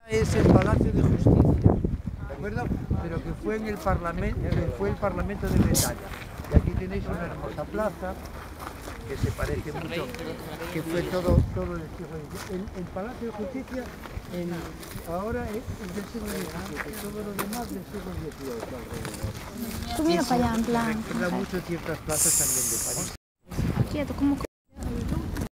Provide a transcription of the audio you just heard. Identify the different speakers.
Speaker 1: Es el Palacio de Justicia, ¿de acuerdo? Pero que fue en el Parlamento, fue el Parlamento de Bretaña. Y aquí tenéis una hermosa plaza que se parece mucho, que fue todo el siglo XVII. El Palacio de Justicia ahora es del siglo XVII, todo lo demás del siglo XVIII alrededor.
Speaker 2: Tú mira para allá, en plan.
Speaker 1: Recuerda mucho ciertas plazas también de París.
Speaker 2: Quieto, ¿cómo?